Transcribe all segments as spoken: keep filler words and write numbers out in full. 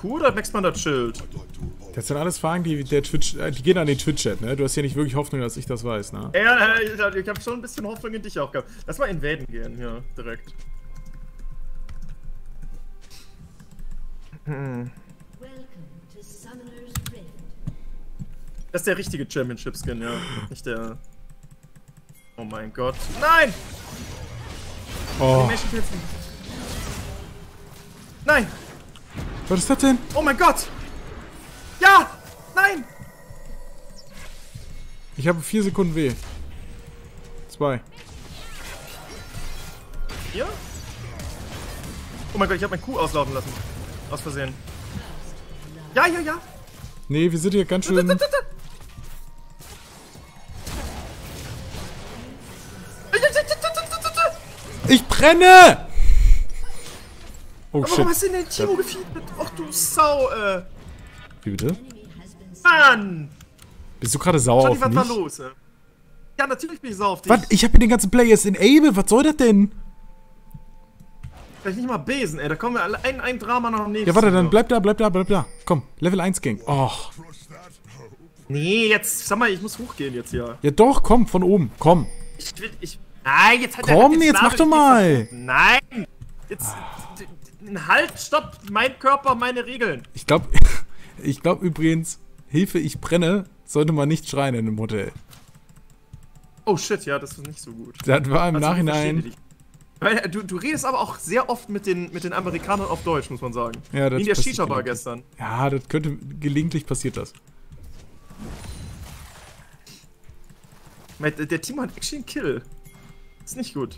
Q oder Max man da chillt? Das sind alles Fragen, die der Twitch, äh, die gehen an den Twitch-Chat, ne? Du hast ja nicht wirklich Hoffnung, dass ich das weiß, ne? Ja, ich, ich hab schon ein bisschen Hoffnung in dich auch gehabt. Lass mal invaden gehen, hier, direkt. Hm. Das ist der richtige Championship-Skin, ja. Nicht der... Oh mein Gott. Nein! Oh. Nein! Was ist das denn? Oh mein Gott! Ja! Nein! Ich habe vier Sekunden weh. Zwei. Hier? Oh mein Gott, ich habe mein Q auslaufen lassen. Aus Versehen. Ja, ja, ja! Nee, wir sind hier ganz schön... Ich brenne! Oh Aber shit. warum hast du denn den Timo gefeedet? Ach du Sau, äh. Wie bitte? Mann! Bist du gerade sauer Johnny, auf was mich? war los, ey? Ja, natürlich bin ich sauer auf dich. Was? Ich hab mir den ganzen Play jetzt enabled. Was soll das denn? Vielleicht nicht mal Besen, ey. Da kommen wir alle ein, ein Drama nach dem nächsten. Ja, warte, dann bleib da, bleib da, bleib da. Komm, Level eins Gang. Och. Nee, jetzt, sag mal, ich muss hochgehen jetzt hier. Ja doch, komm, von oben. Komm. Ich will, ich... Nein, jetzt hat Komm, der, jetzt mach doch mal. Nein! Jetzt... Halt, stopp! Mein Körper, meine Regeln. Ich glaub, ich glaub übrigens, Hilfe, ich brenne, sollte man nicht schreien in einem Hotel. Oh shit, ja, das ist nicht so gut. Das war im Also, Nachhinein... Weil, du, du redest aber auch sehr oft mit den, mit den Amerikanern auf Deutsch, muss man sagen. Ja, das Wie in der passiert Shisha-Bar gelegentlich. gestern. Ja, das könnte... Gelegentlich passiert das. Der, der Timo hat actually einen Kill. Ist nicht gut.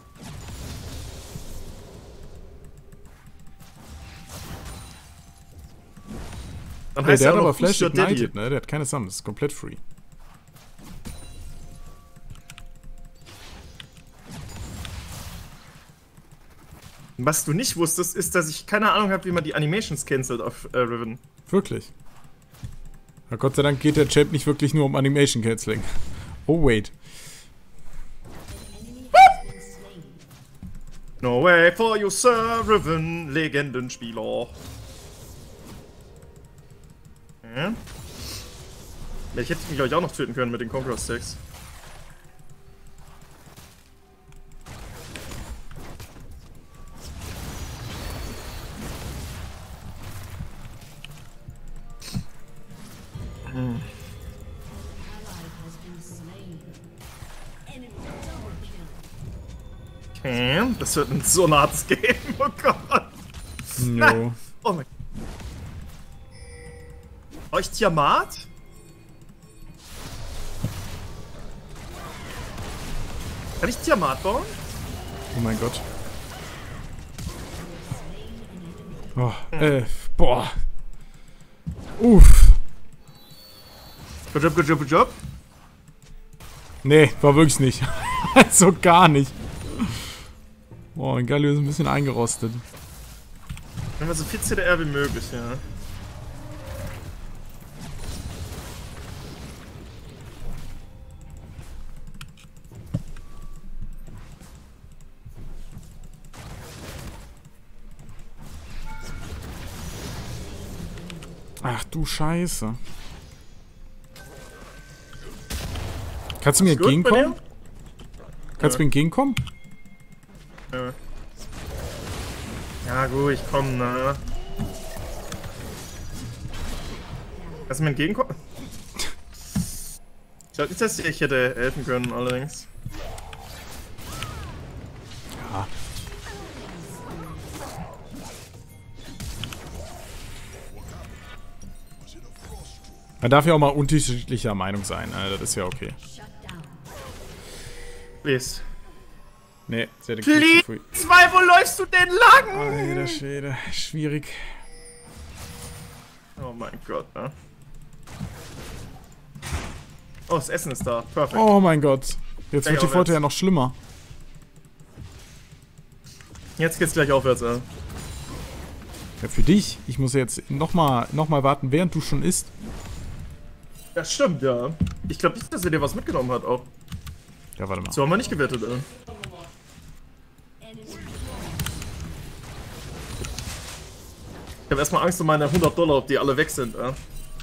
Dann Hey, heißt der er hat auch aber noch Flash Booster Daddy. Ignited, ne? Der hat keine Summons, ist komplett free. Was du nicht wusstest, ist, dass ich keine Ahnung habe, wie man die Animations cancelt auf äh, Riven. Wirklich. Na Gott sei Dank geht der Champ nicht wirklich nur um Animation Canceling. Oh, wait. No way for you, Sir Riven, Legendenspieler. Ja. Ich hätte ihn, glaube ich, auch noch töten können mit den Conqueror Sticks. Hm. Okay, das wird ein so ein hartes Game, oh Gott. No. Oh mein Gott. Brauche ich Tiamat? Kann ich Tiamat bauen? Oh mein Gott. Oh, äh, boah. Uff. Good job, good job, good job. Nee, war wirklich nicht. Also gar nicht. Boah, in Galio ist ein bisschen eingerostet. Wenn wir so viel C D R wie möglich, ja. Ach du Scheiße. Kannst du mir Ist gut bei entgegenkommen? dir? Kannst du mir entgegenkommen? Ja. Ja gut, ich komm, ne. Kannst du mir entgegenkommen? Ich glaube nicht, dass ich hätte helfen können, allerdings. Ja. Man darf ja auch mal unterschiedlicher Meinung sein, ne? Das ist ja okay. Please. Nee, sie hat den Please, Krieg zu früh. zwei, wo läufst du denn lang? Alter Schwede, schwierig. Oh mein Gott, ne? Oh, das Essen ist da. Perfekt. Oh mein Gott. Jetzt wird die aufwärts. Folter ja noch schlimmer. Jetzt geht's gleich aufwärts, ey. Ja, für dich. Ich muss jetzt nochmal noch mal warten, während du schon isst. Das stimmt, ja. Ich glaube nicht, dass er dir was mitgenommen hat, auch. Ja, warte mal. So haben wir nicht gewettet, ey. habe erstmal Angst um meine hundert Dollar, ob die alle weg sind, äh.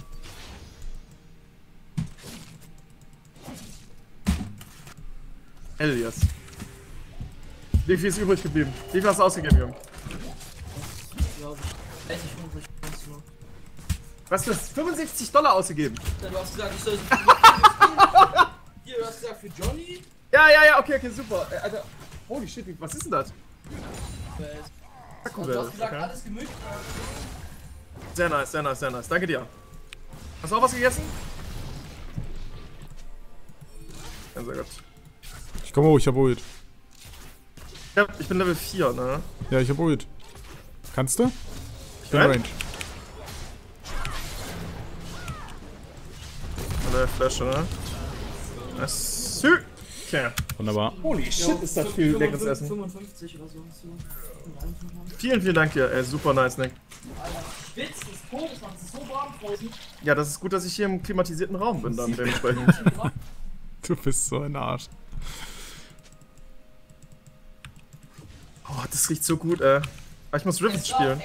Elias. Wie viel ist übrig geblieben? Wie viel hast du ausgegeben, Junge? Was, du hast fünfundsechzig Dollar ausgegeben? Ja, du hast gesagt, ich soll Hier, du hast gesagt für Johnny. Ja, ja, ja, okay, okay, super. Äh, Alter, holy shit, was ist denn das? Und du hast gesagt, okay. alles gemischt. Sehr nice, sehr nice, sehr nice. Danke dir. Hast du auch was gegessen? Ja, sehr gut. Ich komme hoch, ich hab Ult. Ja, ich bin Level vier, ne? Ja, ich hab Ult. Kannst du? Ich bin Nein. Range. Alle Flasche, ne? Das okay. Wunderbar. Holy shit, ist das viel leckeres Essen. fünfundfünfzig oder so. Vielen, vielen Dank dir. Ey, super nice, Nick. Alter, schwitzt, ist tot, es macht es so warm draußen. Ja, das ist gut, dass ich hier im klimatisierten Raum bin dann dementsprechend. Du bist so ein Arsch. Oh, das riecht so gut, ey. Aber ich muss Riven spielen.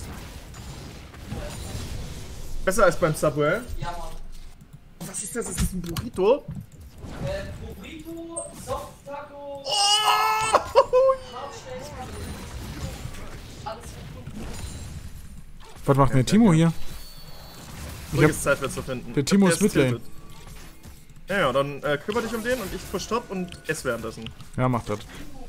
Besser als beim Subway. Ja, Mann. Was ist das? Ist das ein Burrito? Äh, Burrito, Soft Taco, Oh! Haarsteak, alles Was macht denn der Timo hier? Ich hab, Ruhiges Zeit wird zu finden. der Timo Der ist Midlane. tilted. Ja, ja, dann äh, kümmere dich um den und ich push top und ess währenddessen. Ja, macht das.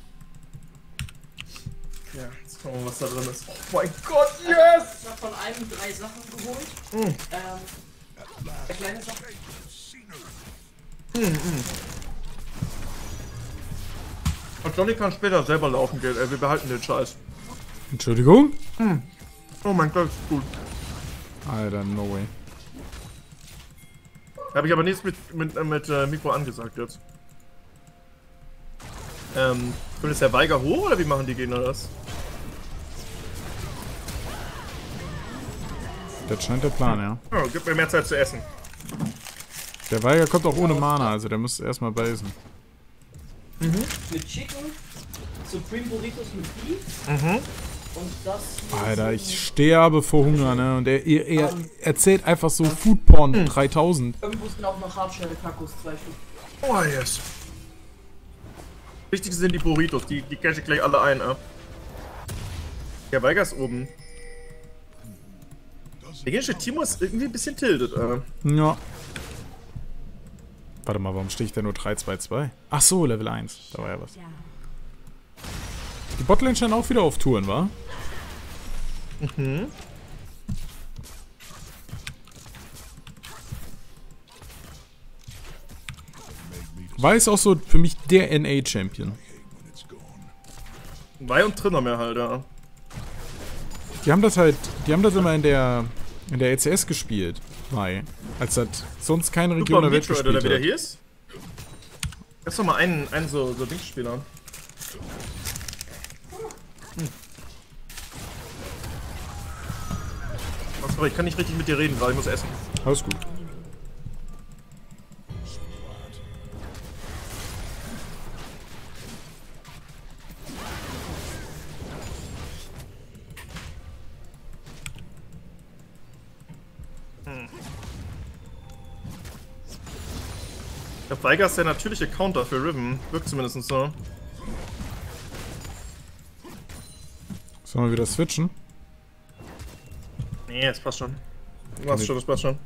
Ja, jetzt schauen wir mal, was da drin ist. Oh mein Gott, yes! Ich hab von einem drei Sachen geholt. Mm. Ähm, der kleine Sache. Mm, mm. Und Johnny kann später selber laufen gehen, ey, wir behalten den Scheiß. Entschuldigung? Mm. Oh mein Gott, ist gut. Alter, no way. Habe ich aber nichts mit, mit, äh, mit äh, Mikro angesagt jetzt. Ähm, kommt jetzt der Weiger hoch oder wie machen die Gegner das? Das scheint der Plan, ja. Oh, gib mir mehr Zeit zu essen. Der Weiger kommt auch ohne Mana, also der muss erstmal basen. Mhm. Mit Chicken, Supreme Burritos mit Beef Mhm. und das hier Alter, so ich sterbe vor Hunger, ne? Und er, er, er Ähm. erzählt einfach so Foodporn dreitausend. Irgendwo sind auch noch Hardshell-Tacos, zwei Stück. Oh yes. Wichtig sind die Burritos, die, die cache ich gleich alle ein, äh. Der Weiger ist oben. Der gegnerische Timo ist irgendwie ein bisschen tiltet, äh. Ja. Warte mal, warum stehe ich da nur drei zwei zwei? Ach so, Level eins. Da war ja was. Die Botlane scheinen auch wieder auf Touren, wa? Mhm. War ist auch so für mich der N A-Champion. Wei und Trinner mehr halt, ja. Die haben das halt, die haben das immer in der in der E C S gespielt, Mai. Als das sonst keine Region Super der Welt Metroid, gespielt oder wie der hat. hier ist. Lass doch mal einen, einen so, so Dingsspieler. Hm. Oh, sorry, ich kann nicht richtig mit dir reden, weil ich muss essen. Alles gut. Der Weiger ist der natürliche Counter für Riven. Wirkt zumindest so. Sollen wir wieder switchen? Nee, das passt schon. Du machst schon, das passt schon.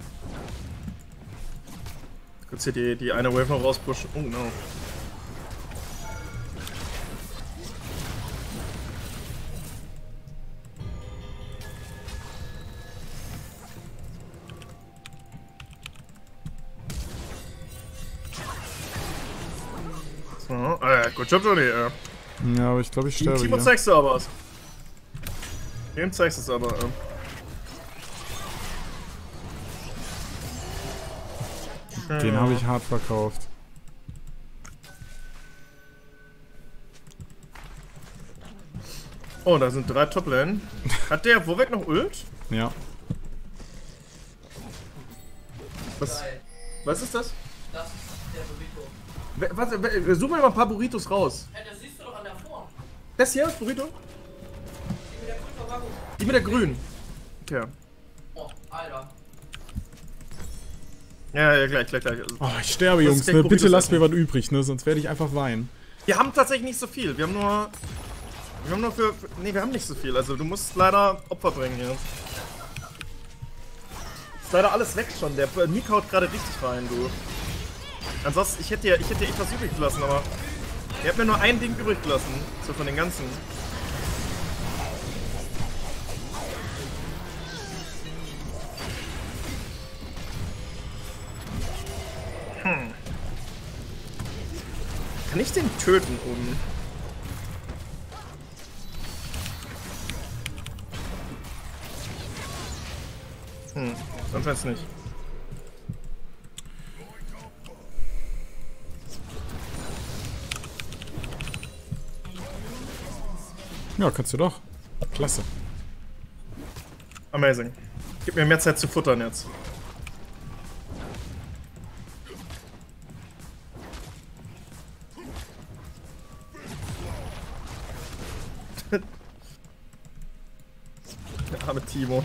Kurz hier die, die eine Wave noch rauspushen. Oh no. So, äh, gut Job, Johnny, äh. Ja, aber ich glaube, ich sterbe Timo hier. zeigst du aber was. Dem zeigst du es aber, äh. Den habe ich hart verkauft. Oh, da sind drei Toplane. Hat der Wurweg noch Ult? Ja. Was, Geil. was ist das? Das ist der Burrito. Wer- Was, wer- such mir mal ein paar Burritos raus. Hey, das siehst du doch an der Form. Das hier ist Burrito? Die mit der grünen Verpackung. Die mit der grünen. Okay. Oh, Alter. Ja, ja, gleich, gleich, gleich. Oh, ich sterbe, Das Jungs, ist der ne? Bitte Burritos lasst essen. mir was übrig, ne? Sonst werde ich einfach weinen. Wir haben tatsächlich nicht so viel. Wir haben nur... Wir haben nur für... für nee, wir haben nicht so viel. Also du musst leider Opfer bringen hier. Ist leider alles weg schon. Der Nick haut gerade richtig rein, du. Ansonsten, ich hätte dir, ich hätte dir echt was übrig gelassen, aber... Ihr habt mir nur ein Ding übrig gelassen. So von den ganzen. Hm. Kann ich den töten oben? Hm, anscheinend nicht. Ja, kannst du doch. Klasse. Amazing. Gib mir mehr Zeit zu futtern jetzt. Der arme Timo.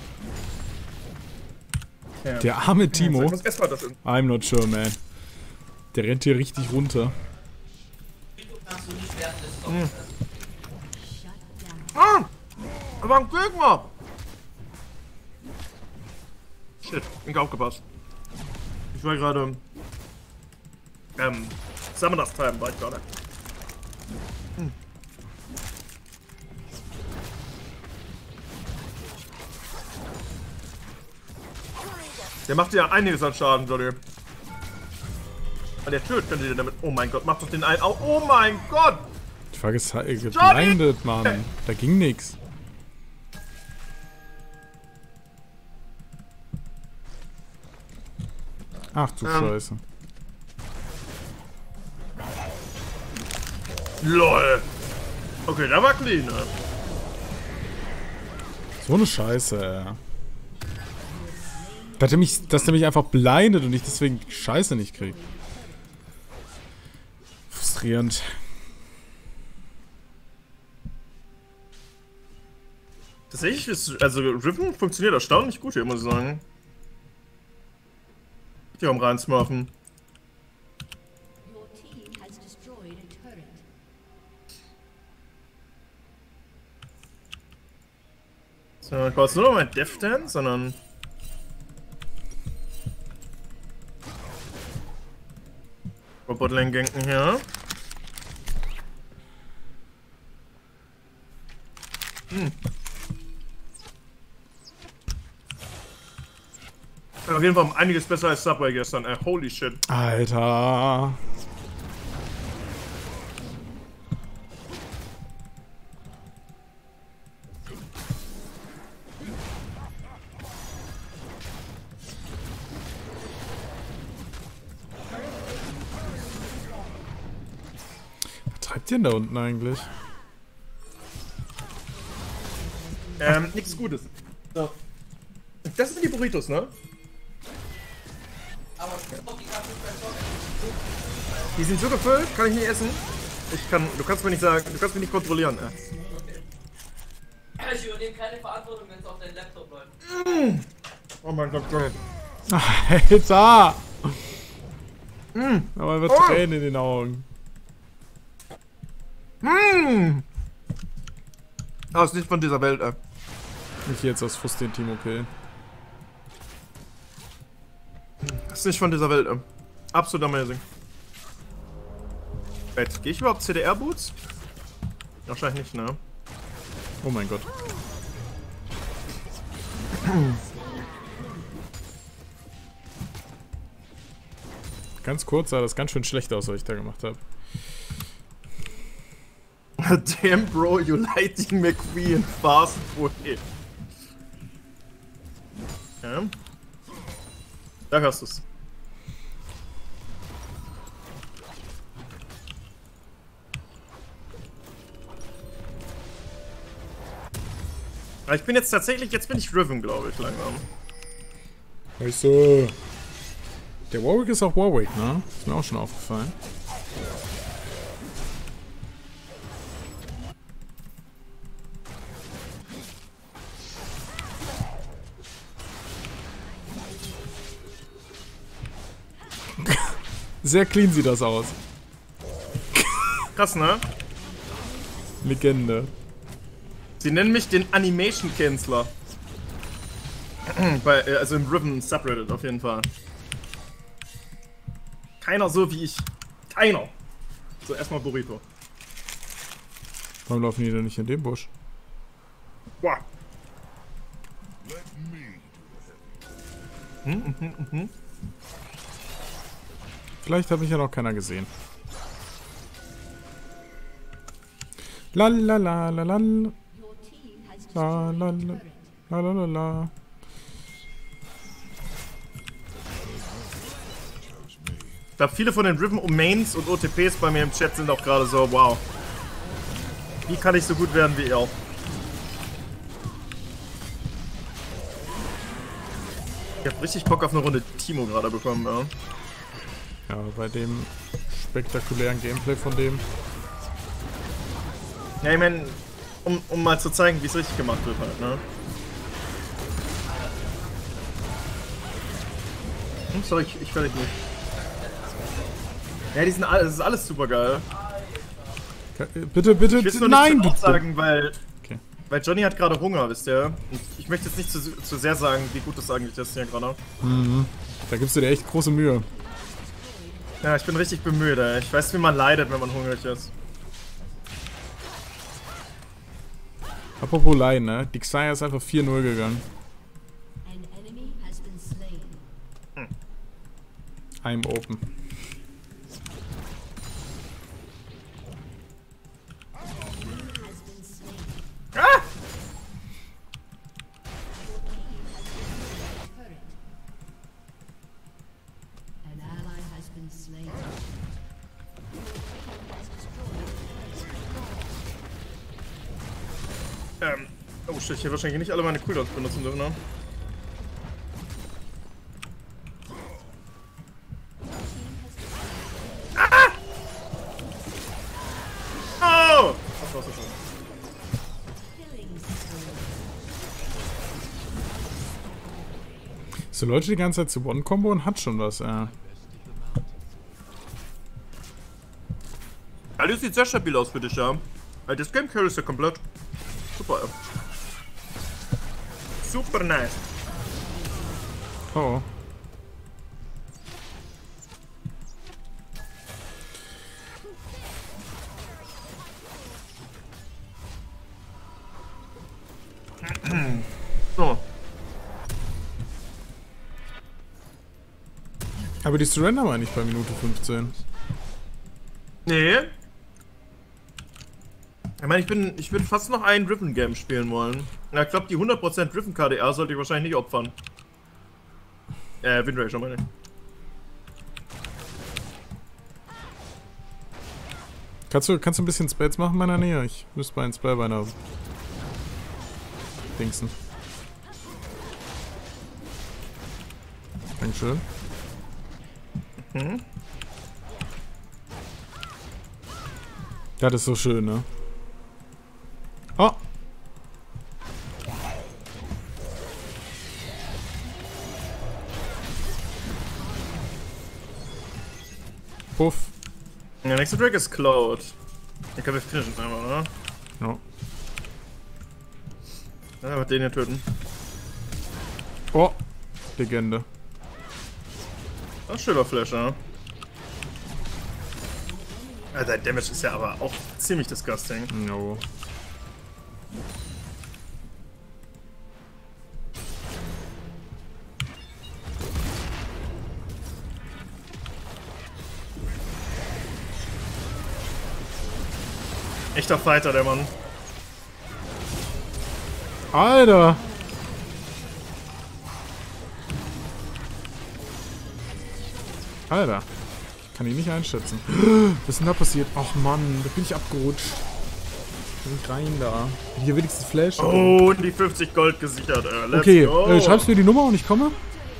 Okay. Der arme Timo. Ich muss erstmal das in. I'm not sure, man. Der rennt hier richtig runter. Kannst du nicht während des Stops essen. Ah! Da war ein Gegner! Shit, bin aufgepasst. Ich war gerade. Ähm. Summoners Time war ich gerade. Hm. Der macht ja einiges an Schaden, Johnny. Der tötet könnte den damit. Oh mein Gott, mach doch den einen. Oh, oh mein Gott! Die Frage ist halt geblindet, Mann. Da ging nix. Ach du Ähm. Scheiße. LOL! Okay, der war clean, ne? So eine Scheiße, ey. Dass der mich, dass der mich einfach blindet und ich deswegen Scheiße nicht krieg. Frustrierend. Tatsächlich ist, also Riven funktioniert erstaunlich gut hier, muss ich sagen. Hier um reinsmurfen. Your team has destroyed a turret. So, ich brauche jetzt nur noch mein Death Dance, sondern... Botlane ganken hier. Hm. Auf jeden Fall um einiges besser als Subway gestern, ey. Holy shit. Alter. Was treibt ihr denn da unten eigentlich? Ähm, nichts Gutes. So. Das sind die Burritos, ne? Aber ich glaub, die kannst du versorgen. Die sind so gefüllt, kann ich nicht essen. Ich kann, du kannst mir nicht sagen, du kannst mich nicht kontrollieren, ey. Ich übernehme keine Verantwortung, wenn es auf dein Laptop läuft. Oh mein Gott, Gott. Alter! Mm. Aber wird Oh. Tränen in den Augen. Mmh. Ah, ist nicht von dieser Welt, ey. Ich geh jetzt aus Frust den Timo killen. Das ist nicht von dieser Welt, ey. Absolut amazing. Jetzt, gehe ich überhaupt C D R-Boots? Wahrscheinlich nicht, ne? Oh mein Gott. Ganz kurz sah das ganz schön schlecht aus, was ich da gemacht habe. Damn, bro, you lighting McQueen fast way. Okay. Da hörst du's. Aber ich bin jetzt tatsächlich, jetzt bin ich Riven, glaube ich, langsam. Weißt du. Der Warwick ist auch Warwick, ne? Ist mir auch schon aufgefallen. Sehr clean sieht das aus. Krass, ne? Legende. Sie nennen mich den Animation-Canceler. Bei, äh, also im Riven Subreddit auf jeden Fall. Keiner so wie ich. Keiner. So, erstmal Burrito. Warum laufen die denn nicht in dem Busch? Boah. Hm, mhm, mhm. Vielleicht hat mich ja noch keiner gesehen. La la la la la Your team has la destroyed la a la turret. la la la la. Ich glaube, viele von den Riven-Mains und O T Ps bei mir im Chat sind auch gerade so, wow. Wie kann ich so gut werden wie ihr? Ich hab richtig Bock auf eine Runde Timo gerade bekommen, ja. Ja, bei dem spektakulären Gameplay von dem. Ja, ich meine, um, um mal zu zeigen, wie es richtig gemacht wird halt, ne? Hm, sorry, ich, ich völlig nicht. Ja, die sind alle, das ist alles super geil. Bitte, bitte, Ich will es nur nein! nicht zu Du, laut sagen, weil, okay. weil Johnny hat gerade Hunger, wisst ihr? Und ich möchte jetzt nicht zu, zu sehr sagen, wie gut das eigentlich ist hier gerade. Mhm. Da gibst du dir echt große Mühe. Ja, ich bin richtig bemüht, ey. Ich weiß, wie man leidet, wenn man hungrig ist. Apropos Leiden, ne? Die Xayah ist einfach vier null gegangen. An enemy has been slain. I'm open. Has been slain. Ah! Turret. An ally has been slain. Ähm, oh shit, ich hätte wahrscheinlich nicht alle meine Cooldowns benutzen dürfen, ne? Ah! Oh! Das war's schon. Killing spree. So Leute die ganze Zeit zu One-Combo und hat schon was, ja. Alles sieht sehr stabil aus für dich, ja. Das Game Carry ist ja komplett. Super, ja. Super nice. Oh. So. Aber die Surrender war nicht bei Minute fünfzehn. Nee. Ich meine, ich bin, ich würde fast noch ein Riven-Game spielen wollen. Ja, ich glaube, die hundert Prozent Riven-K D R sollte ich wahrscheinlich nicht opfern. Äh, Windrage schon meine ich. Kannst du, kannst du ein bisschen Spells machen in meiner Nähe? Ich müsste bei einem Spell bei einer Dingsen. Dankeschön. Mhm. Ja, das ist so schön, ne? Oh! Puff. Der nächste Drake ist Cloud. Ich glaube, wir finishen einfach, oder? Ja. Ja, aber den hier töten. Oh! Legende. Das ist schöner Flash, ja. Alter, der Damage ist ja aber auch ziemlich disgusting. No. Echter Fighter, der Mann. Alter! Alter. Ich kann ihn nicht einschätzen. Was ist denn da passiert? Ach Mann, da bin ich abgerutscht. Bin ich rein da. Hier wenigstens Flash. Oh, und die fünfzig Gold gesichert, äh, let's Okay, go. äh, schreibst du mir die Nummer und ich komme?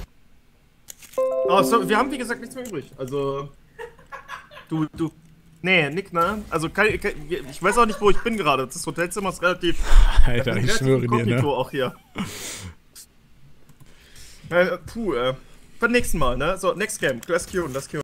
Oh, so, wir haben wie gesagt nichts mehr übrig. Also. Du, du. Nee, Nick, ne? Also, kein, kein, ich weiß auch nicht, wo ich bin gerade. Das Hotelzimmer ist relativ. Alter, ich schwöre dir, ne? Auch hier. äh, puh, äh. Beim nächsten Mal, ne? So, next game. Let's Q, let's Q.